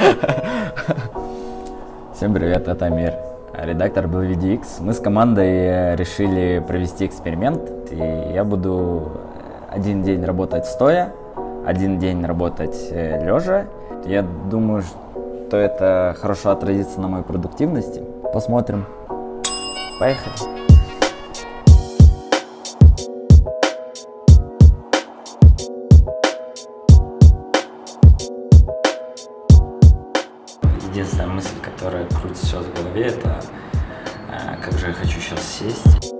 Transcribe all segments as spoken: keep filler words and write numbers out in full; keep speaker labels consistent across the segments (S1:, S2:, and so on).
S1: Всем привет, это Амир, редактор BlueVidX. Мы с командой решили провести эксперимент, и я буду один день работать стоя, один день работать лежа. Я думаю, что это хорошо отразится на моей продуктивности. Посмотрим. Поехали. Единственная мысль, которая крутится сейчас в голове, это э, как же я хочу сейчас сесть.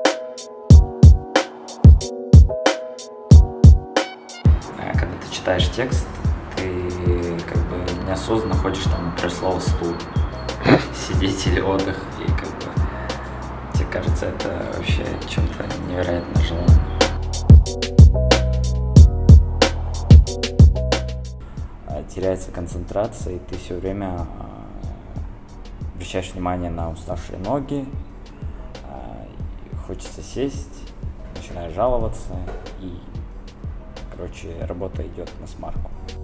S1: Э, когда ты читаешь текст, ты как бы неосознанно хочешь там, например, слово «стул», сидеть или отдых, и как бы тебе кажется это вообще чем-то невероятно желанным. Теряется концентрация, и ты все время э, обращаешь внимание на уставшие ноги, э, хочется сесть, начинаешь жаловаться, и, короче, работа идет на смарку.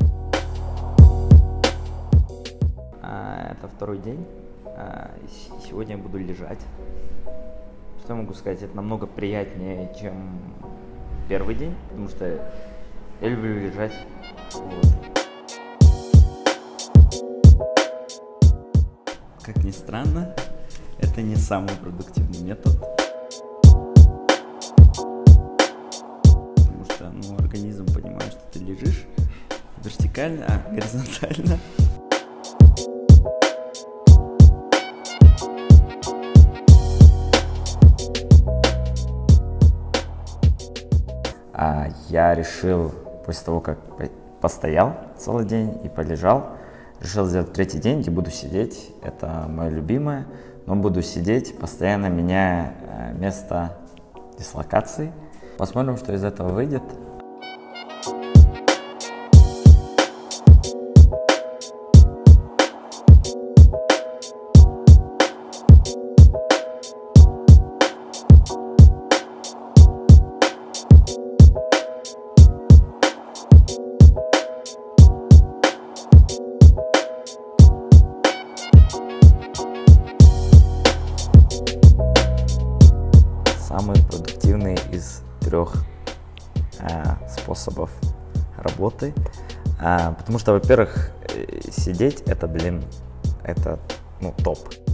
S1: А, это второй день, а, сегодня я буду лежать. Что я могу сказать, это намного приятнее, чем первый день, потому что я люблю лежать. Вот. Как ни странно, это не самый продуктивный метод, потому что ну, организм понимает, что ты лежишь вертикально, а горизонтально. А я решил, после того, как постоял целый день и полежал, решил сделать третий день, где буду сидеть. Это мое любимое, но буду сидеть, постоянно меняя место дислокации. Посмотрим, что из этого выйдет. Самый продуктивный из трех а, способов работы, а, потому что, во-первых, сидеть это, блин, это, ну, топ.